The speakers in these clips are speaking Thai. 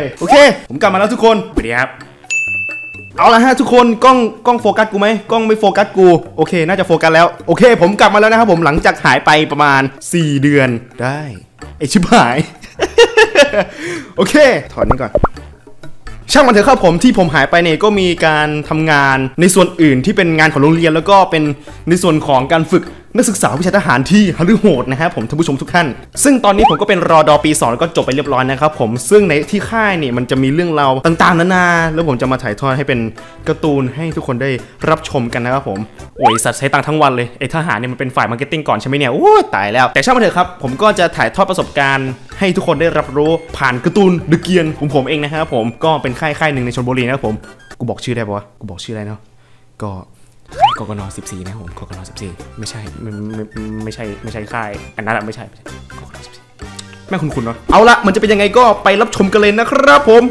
เลยโอเคผมกลับมาแล้วทุกคนสวัสดีครับเอาละฮะทุกคนกล้องโฟกัสกูไหมกล้องไม่โฟกัสกูโอเคน่าจะโฟกัสแล้วโอเคผมกลับมาแล้วนะครับผมหลังจากหายไปประมาณ4 เดือนได้ไอชิบหาย โอเคถอดนี้ก่อนช่างมันเถอะครับผมที่ผมหายไปเนี่ยก็มีการทำงานในส่วนอื่นที่เป็นงานของโรงเรียนแล้วก็เป็นในส่วนของการฝึกนักศึกษาวิชาทหารที่หฤโหดนะครับผมท่านผู้ชมทุกท่านซึ่งตอนนี้ผมก็เป็นรอดอปี 2แล้วก็จบไปเรียบร้อยนะครับผมซึ่งในที่ค่ายเนี่ยมันจะมีเรื่องราวต่างๆนานาแล้วผมจะมาถ่ายทอดให้เป็นการ์ตูนให้ทุกคนได้รับชมกันนะครับผมโอ้ยสัตว์ใช้ตังค์ทั้งวันเลยไอ้ทหารเนี่ยมันเป็นฝ่ายมาร์เก็ตติ้งก่อนใช่ไหมเนี่ยโอ้ตายแล้วแต่ช่างมันเถอะครับผมก็จะถ่ายทอดประสบการณ์ให้ทุกคนได้รับรู้ผ่านการ์ตูนเดอะเกียร์ของผมเองนะครับผมก็เป็นค่ายหนึ่งในชลบุรีนะครับผมกูบอกชื่อได้ปะวะกูบอกชื่ออะไรเนาะก็กกน14นะผมกกน14ไม่ใช่ค่ายอันนั้นไม่ใช่กกน14แม่คุณเนาะเอาละมันจะเป็นยังไงก็ไปรับชมกันเลยนะครับผม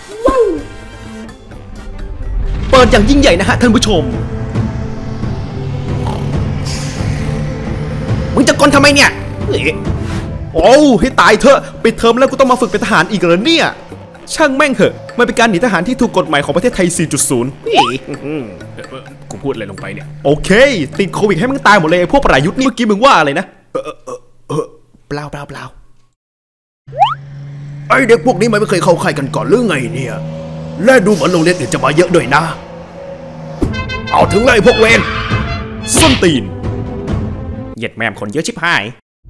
เปิดอย่างยิ่งใหญ่นะฮะท่านผู้ชมมึงจะกลทำไมเนี่ยโอ้ให้ตายเถอะปิดเทอมแล้วกูต้องมาฝึกเป็นทหารอีกเหรอเนี่ยช่างแม่งเถอะมันเป็นการหนีทหารที่ถูกกฎหมายของประเทศไทย 4.0 กูพูดอะไรลงไปเนี่ยโอเคติดโควิดให้มึงตายหมดเลยพวกประยุทธ์นี่เมื่อกี้มึงว่าอะไรนะเปล่าไอเด็กพวกนี้มันไม่เคยเข้าค่ายกันก่อนหรือไงเนี่ยและดูเหมือนโรงเรียนอื่นจะมาเยอะด้วยนะเอาถึงเลยพวกเวรส้นตีนเหยียดแม่มคนเยอะชิบหาย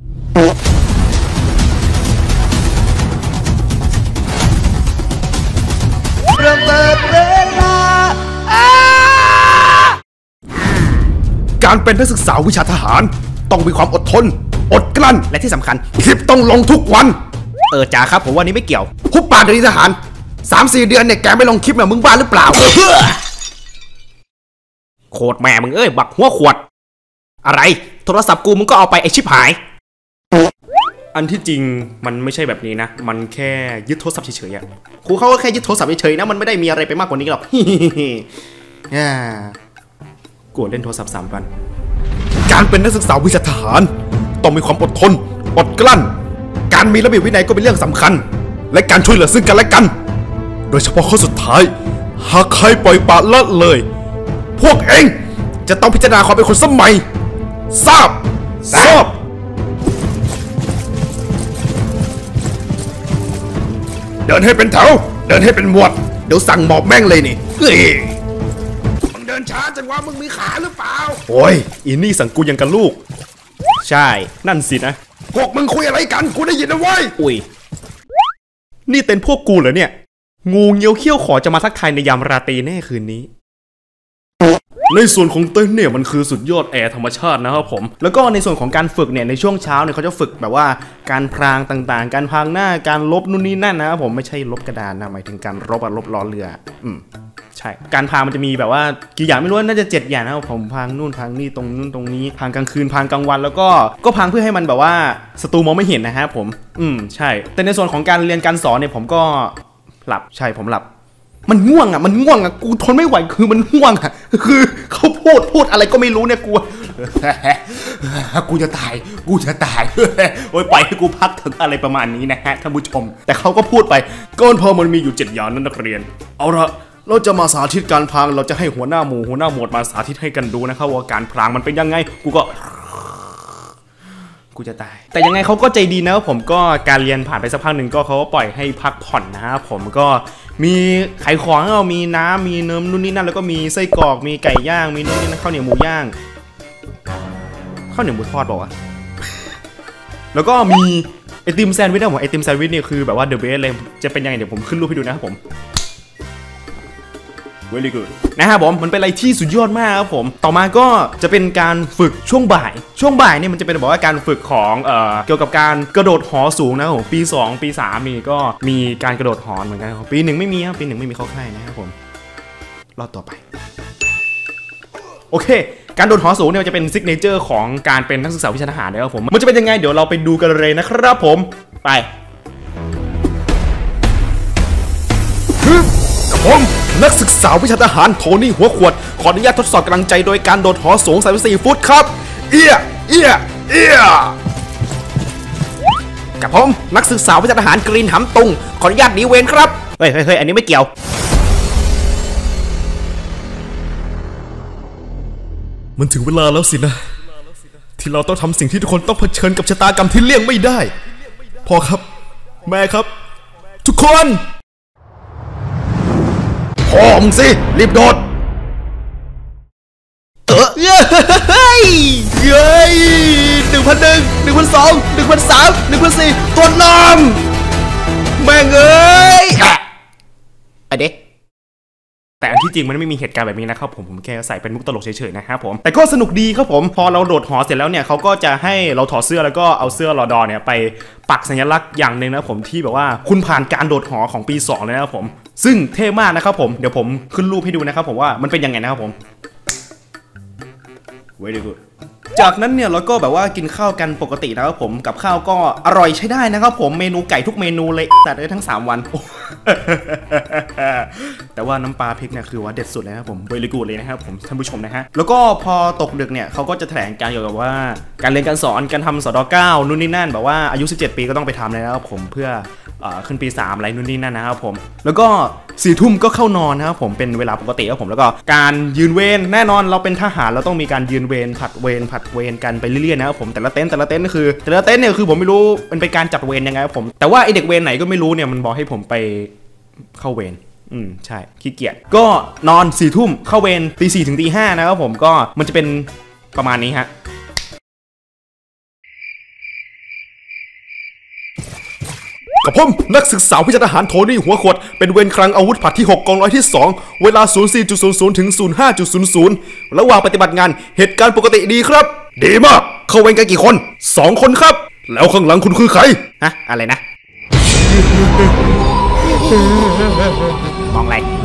ระเบิดเวลาการเป็นนักศึกษาวิชาทหารต้องมีความอดทนอดกลั้นและที่สำคัญคลิปต้องลงทุกวันจ่าครับผมว่านี้ไม่เกี่ยวหุบปากกับทหาร 3-4 เดือนเนี่ยแกไม่ลงคลิปเนี่ยมึงบ้าหรือเปล่าโคตรแม่มึงบักหัวขวดอะไรโทรศัพท์กูมึงก็เอาไปไอชิบหายอันที่จริงมันไม่ใช่แบบนี้นะมันแค่ยึดโทรศัพท์เฉยๆครูเขาก็แค่ยึดโทรศัพท์เฉยๆนะมันไม่ได้มีอะไรไปมากกว่านี้หรอกกลัวเล่นโทรศัพท์3 วันการเป็นนักศึกษาวิชาทหารต้องมีความอดทนอดกลั้นการมีระเบียบวินัยก็เป็นเรื่องสำคัญและการช่วยเหลือซึ่งกันและกันโดยเฉพาะข้อสุดท้ายหากใครปล่อยปละละเลยพวกเองจะต้องพิจารณาความเป็นคนสมัยทราบเดินให้เป็นแถวเดินให้เป็นหมวดเดี๋ยวสั่งหมอบแม่งเลยนี่มึงเดินช้าจังวะมึงมีขาหรือเปล่าโอ้ยอีนี่สั่งกูยังกันลูกใช่นั่นสินะพวกมึงคุยอะไรกันกูได้ยินนะเว้ยอุ้ยนี่เป็นพวกกูเหรอเนี่ยงูเงี้ยวเขี้ยวขอจะมาทักทายในยามราตรีแน่คืนนี้ในส่วนของเต้นเนี่ยมันคือสุดยอดแอร์ธรรมชาตินะครับผมแล้วก็ในส่วนของการฝึกเนี่ยในช่วงเช้าเนี่ยเขาจะฝึกแบบว่าการพรางต่างๆการพรางหน้าการลบนู่นนี่นั่นนะครับผมไม่ใช่ลบกระดานนะหมายถึงการลบล้อเรือใช่การพรางมันจะมีแบบว่ากี่อย่างไม่รู้น่าจะ7 อย่างนะครับผมพรางนู่นพรางนี่ตรงนู่นตรงนี้พรางกลางคืนพรางกลางวันแล้วก็พรางเพื่อให้มันแบบว่าศัตรูมองไม่เห็นนะครับผมใช่แต่ในส่วนของการเรียนการสอนเนี่ยผมก็หลับใช่ผมหลับมันง่วงอ่ะกูทนไม่ไหวคือมันง่วงอ่ะคือเขาพูดอะไรก็ไม่รู้เนี่ยกูจะตายโอ้ยไปให้กูพักถึงอะไรประมาณนี้นะฮะท่านผู้ชมแต่เขาก็พูดไปก้อนพอมันมีอยู่7 อย่างนั้นนักเรียนเอาละเราจะมาสาธิตการพรางเราจะให้หัวหน้าหมวดมาสาธิตให้กันดูนะครับว่าการพรางมันเป็นยังไงกูจะตายแต่ยังไงเขาก็ใจดีนะผมก็การเรียนผ่านไปสักพักหนึ่งก็เขาก็ปล่อยให้พักผ่อนนะครับผมก็มีไข่ของเรามีน้ำมีเนมนู่นนี่นั่นแล้วก็มีไส้กรอกมีไก่ย่างมีนู่นนี่นั่นข้าวเหนียวหมูย่างข้าวเหนียวหมูทอดบอกว่าแล้วก็มีไอติมแซนด์วิชนะผมไอติมแซนด์วิชเนี่ยคือแบบว่าเดอะเบสเลยจะเป็นยังไงเดี๋ยวผมขึ้นรูปให้ดูนะครับผมvery good นะครับผมมันเป็นอะไรที่สุดยอดมากครับผมต่อมาก็จะเป็นการฝึกช่วงบ่ายเนี่ยมันจะเป็นบอกว่าการฝึกของเกี่ยวกับการกระโดดหอสูงนะครับผมปี 2 ปี 3มีก็มีการกระโดดหอเหมือนกันครับปี 1ไม่มีครับปี 1ไม่มีเข้าค่ายนะครับผมรอต่อไปโอเคการโดดหอสูงเนี่ยจะเป็นซิกเนเจอร์ของการเป็นนักศึกษาวิชาทหารนะครับผมมันจะเป็นยังไงเดี๋ยวเราไปดูกันเลยนะครับผมไปผมนักศึกษาวิชาทหารโทนี่หัวขวดขออนุญาตทดสอบกำลังใจโดยการโดดหอสูง34 ฟุตครับเอียกับผมนักศึกษาวิชาทหารกรีนหำตุงขออนุญาตหนีเวรครับเฮ้ยอันนี้ไม่เกี่ยวมันถึงเวลาแล้วสินะที่เราต้องทำสิ่งที่ทุกคนต้องเผชิญกับชะตากรรมที่เลี่ยงไม่ได้พ่อครับแม่ครับทุกคนพ่อมึงสิรีบโดดเฮ้ย1,001 1,002 1,003 1,004ตัวน้ำแม่งเอ้ยอะเด็กแต่อันที่จริงมันไม่มีเหตุการณ์แบบนี้นะครับผมแค่ใส่เป็นมุกตลกเฉยๆนะครับผมแต่ก็สนุกดีครับผมพอเราโดดหอเสร็จแล้วเนี่ยเขาก็จะให้เราถอดเสื้อแล้วก็เอาเสื้อรอดอเนี่ยไปปักสัญลักษณ์อย่างหนึ่งนะผมที่แบบว่าคุณผ่านการโดดหอของปี2เลยนะครับผมซึ่งเท่มากนะครับผมเดี๋ยวผมขึ้นรูปให้ดูนะครับผมว่ามันเป็นยังไงนะครับผมvery good จากนั้นเนี่ยเราก็แบบว่ากินข้าวกันปกตินะครับผมกับข้าวก็อร่อยใช้ได้นะครับผมเมนูไก่ทุกเมนูเลยจัดได้ทั้ง3วัน แต่ว่าน้ำปลาพริกเนี่ยคือว่าเด็ดสุดเลยนะครับผมvery goodเลยนะครับผมท่านผู้ชมนะฮะแล้วก็พอตกดึกเนี่ยเขาก็จะแถลงการเกี่ยวกับว่าการเรียนการสอนการทำสด.9นู่นนี่นั่นแบบว่าอายุ17ปีก็ต้องไปทำเลยนะครับผมเพื่อขึ้นปี3อะไรนู่นนี่นั่นนะครับผมแล้วก็4 ทุ่มก็เข้านอนนะครับผมเป็นเวลาปกติครับผมแล้วก็การยืนเวรแน่นอนเราเป็นทหารเราต้องมีการยืนเวรผัดเวรกันไปเรื่อยๆนะครับผมแต่ละเต็นท์เนี่ยคือผมไม่รู้มันเป็นการจัดเวรยังไงครับผมแต่ว่าไอเด็กเวรไหนก็ไม่รู้เนี่ยมันบอกให้ผมไปเข้าเวรใช่ขี้เกียจก็นอน4 ทุ่มเข้าเวรตี 4 ถึงตี 5นะครับผมก็มันจะเป็นประมาณนี้ฮะกับผมนักศึกษาวิชาทหารโทนี่หัวขวดเป็นเวรคลังอาวุธผลัดที่6กองร้อยที่2เวลา 04.00 ถึง 05.00 ระหว่างปฏิบัติงานเหตุการณ์ปกติดีครับดีมากเข้าเวรกันกี่คน2 คนครับแล้วข้างหลังคุณคือใครฮะอะไรนะมองอะไร